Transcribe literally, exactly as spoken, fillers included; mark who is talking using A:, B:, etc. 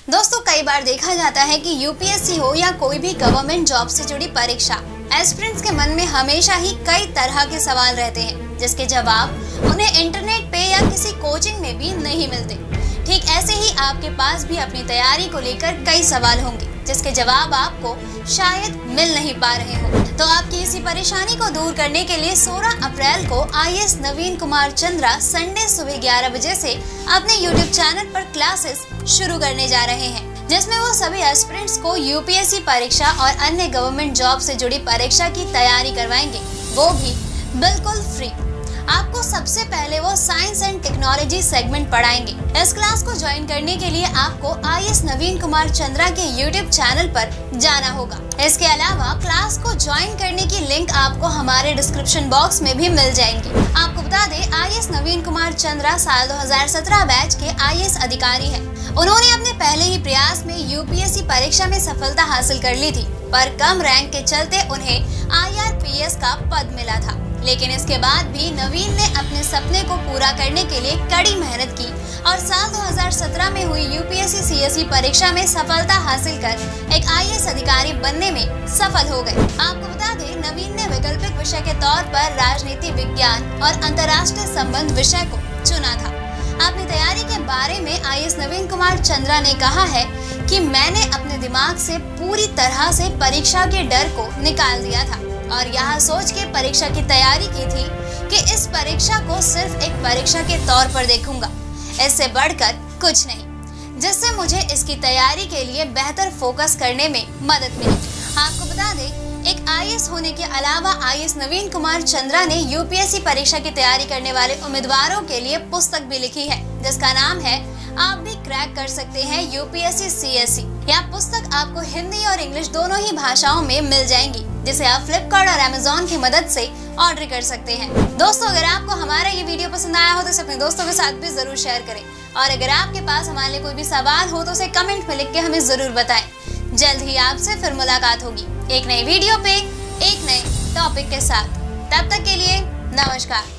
A: दोस्तों, कई बार देखा जाता है कि यूपीएससी हो या कोई भी गवर्नमेंट जॉब से जुड़ी परीक्षा, एस्पिरेंट्स के मन में हमेशा ही कई तरह के सवाल रहते हैं जिसके जवाब उन्हें इंटरनेट पे या किसी कोचिंग में भी नहीं मिलते। ठीक ऐसे ही आपके पास भी अपनी तैयारी को लेकर कई सवाल होंगे जिसके जवाब आपको शायद मिल नहीं पा रहे हो। तो आपकी इसी परेशानी को दूर करने के लिए सोलह अप्रैल को आईएएस नवीन कुमार चंद्रा संडे सुबह ग्यारह बजे से अपने यूट्यूब चैनल पर क्लासेस शुरू करने जा रहे हैं, जिसमें वो सभी एस्पिरेंट्स को यूपीएससी परीक्षा और अन्य गवर्नमेंट जॉब से जुड़ी परीक्षा की तैयारी करवाएंगे, वो भी बिल्कुल फ्री। आपको सबसे पहले वो साइंस एंड टेक्नोलॉजी सेगमेंट पढ़ाएंगे। इस क्लास को ज्वाइन करने के लिए आपको आईएएस नवीन कुमार चंद्रा के यूट्यूब चैनल पर जाना होगा। इसके अलावा क्लास को ज्वाइन करने की लिंक आपको हमारे डिस्क्रिप्शन बॉक्स में भी मिल जाएंगी। आपको बता दें, आईएएस नवीन कुमार चंद्रा साल दो हज़ार सत्रह बैच के आईएएस अधिकारी हैं। उन्होंने अपने पहले ही प्रयास में यूपीएससी परीक्षा में सफलता हासिल कर ली थी, पर कम रैंक के चलते उन्हें आईआरपीएस का पद मिला था। लेकिन इसके बाद भी नवीन ने अपने सपने को पूरा करने के लिए कड़ी मेहनत की और साल दो हज़ार सत्रह में हुई यूपीएससी सीएसई परीक्षा में सफलता हासिल कर एक आईएएस अधिकारी बनने में सफल हो गए। आपको बता दें, नवीन ने वैकल्पिक विषय के तौर पर राजनीति विज्ञान और अंतर्राष्ट्रीय संबंध विषय को चुना था। अपनी तैयारी के बारे में आईएएस नवीन कुमार चंद्रा ने कहा है कि मैंने अपने दिमाग से पूरी तरह से परीक्षा के डर को निकाल दिया था और यह सोच के परीक्षा की तैयारी की थी कि इस परीक्षा को सिर्फ एक परीक्षा के तौर पर देखूंगा, इससे बढ़कर कुछ नहीं, जिससे मुझे इसकी तैयारी के लिए बेहतर फोकस करने में मदद मिली। आपको बता दें, एक आईएएस होने के अलावा आईएएस नवीन कुमार चंद्रा ने यूपीएससी परीक्षा की तैयारी करने वाले उम्मीदवारों के लिए पुस्तक भी लिखी है जिसका नाम है आप भी क्रैक कर सकते हैं यूपीएससी सीएसई। यह पुस्तक आपको हिंदी और इंग्लिश दोनों ही भाषाओं में मिल जाएंगी, जिसे आप फ्लिपकार्ट और अमेजोन की मदद से ऑर्डर कर सकते हैं। दोस्तों, अगर आपको हमारा ये वीडियो पसंद आया हो तो इसे अपने दोस्तों के साथ भी जरूर शेयर करें और अगर आपके पास हमारे लिए कोई भी सवाल हो तो उसे कमेंट में लिख के हमें जरूर बताएं। जल्द ही आपसे फिर मुलाकात होगी एक नई वीडियो पे एक नए टॉपिक के साथ। तब तक के लिए नमस्कार।